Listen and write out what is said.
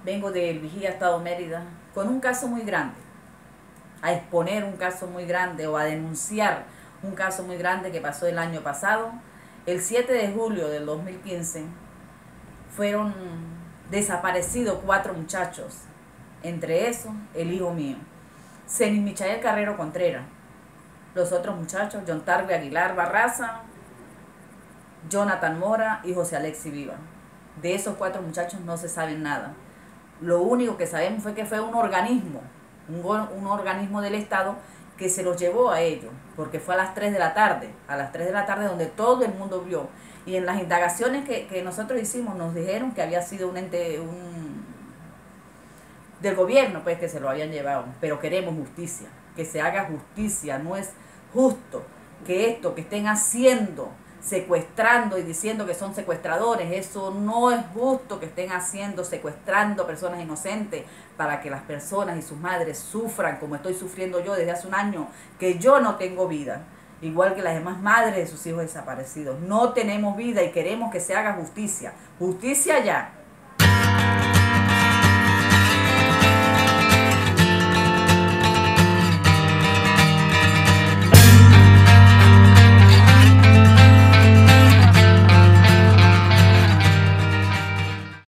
Vengo del Vigía Estado Mérida con un caso muy grande, a exponer un caso muy grande o a denunciar un caso muy grande que pasó el año pasado. El 7 de julio del 2015 fueron desaparecidos 4 muchachos, entre esos el hijo mío, Cenis Michael Carrero Contreras. Los otros muchachos, John Tarve Aguilar Barraza, Jonathan Mora y José Alexi Viva. De esos 4 muchachos no se sabe nada. Lo único que sabemos fue que fue un organismo del Estado que se los llevó a ellos, porque fue a las 3 de la tarde, donde todo el mundo vio. Y en las indagaciones que nosotros hicimos nos dijeron que había sido un ente del gobierno, pues, que se lo habían llevado. Pero queremos justicia, que se haga justicia. No es justo que esto que estén haciendo, secuestrando y diciendo que son secuestradores, eso no es justo que estén haciendo, secuestrando a personas inocentes para que las personas y sus madres sufran como estoy sufriendo yo desde hace un año, que yo no tengo vida, igual que las demás madres de sus hijos desaparecidos. No tenemos vida y queremos que se haga justicia, justicia ya.